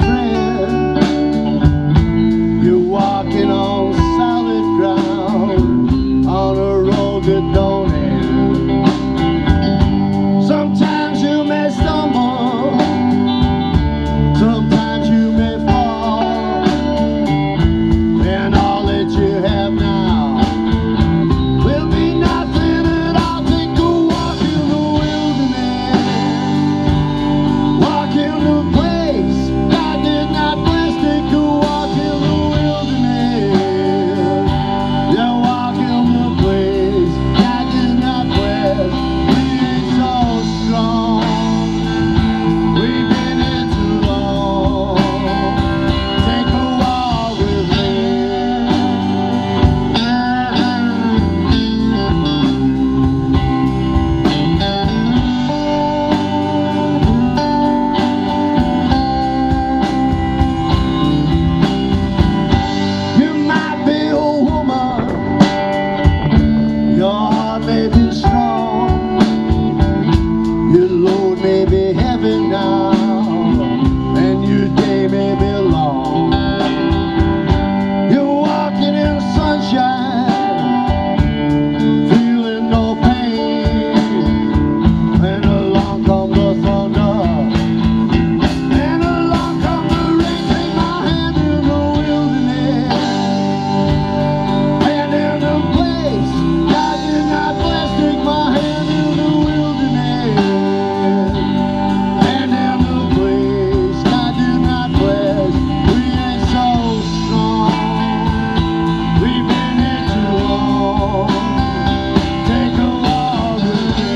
friend. You're walking on solid ground, on a road that don't end. Sometimes you may stumble, sometimes you may fall, and all that you have now will be nothing at all. Take a walk in the wilderness, walk in the place God did not bless. Take a walk in the wilderness, yeah, walk in the place God did not bless. We ain't so strong, we've been here too long. Take a walk with me. You might be a woman, your heart may be strong, your load may be heavy now, and your day may be long. You're walking in sunshine, feeling no pain, when along comes the thunder, and along comes the rain. Take my hand in the wilderness, hand in the place God did not bless. Take my hand in the wilderness, hand in the place God did not bless. We ain't so strong, we've been here too long. Take a walk with me.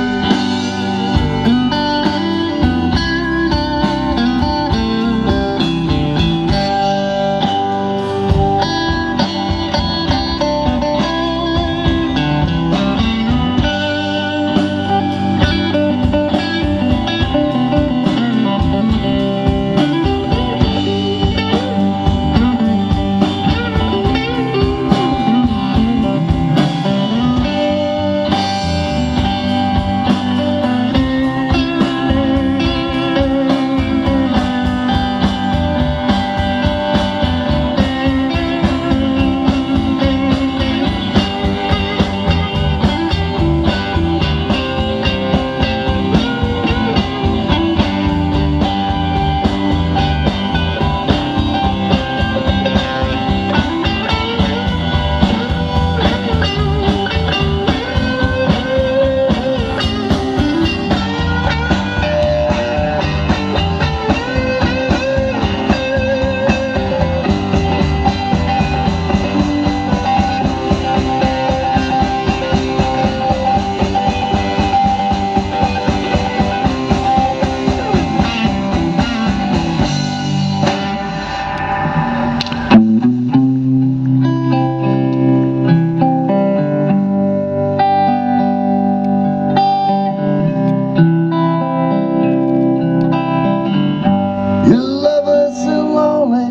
You're loveless and lonely,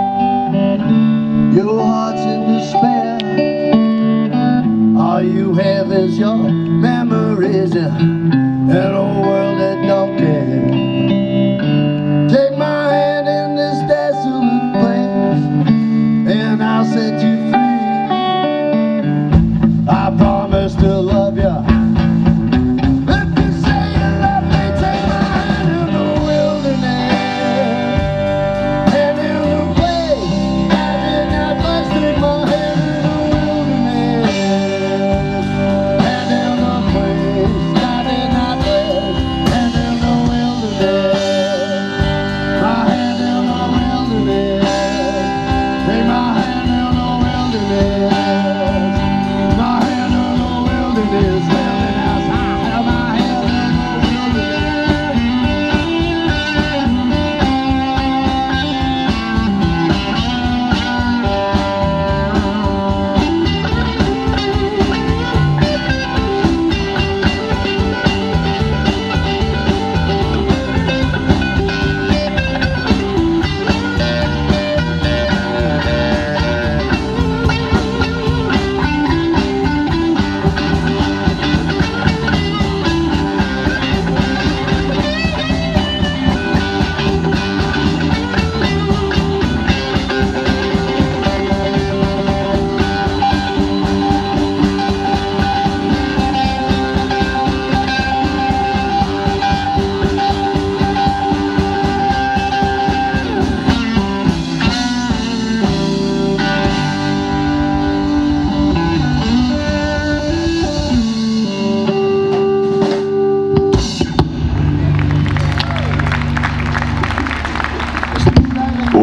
your heart's in despair. All you have is your memories and a world that don't care. Take my hand in this desolate place, and I'll set you free. I promise to love you. If you say you love me, take my hand in the wilderness, hand in the place God did not bless. Take my hand in the wilderness, hand in the place God did not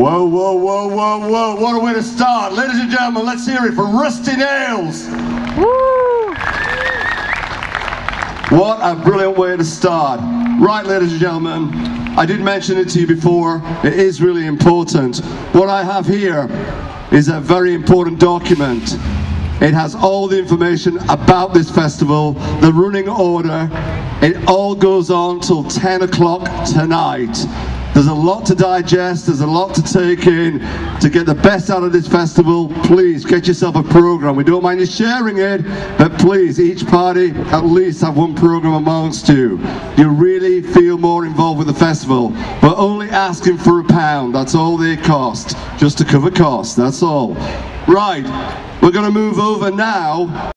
Whoa, whoa, whoa, whoa, whoa. What a way to start. Ladies and gentlemen, let's hear it for Rusty Nails. Woo! What a brilliant way to start. Right, ladies and gentlemen, I did mention it to you before. It is really important. What I have here is a very important document. It has all the information about this festival, the running order. It all goes on till 10 o'clock tonight. There's a lot to digest, there's a lot to take in. To get the best out of this festival, please get yourself a program. We don't mind you sharing it, but please, each party at least have one program amongst you. You really feel more involved with the festival. We're only asking for £1, that's all they cost. Just to cover costs, that's all. Right, we're going to move over now.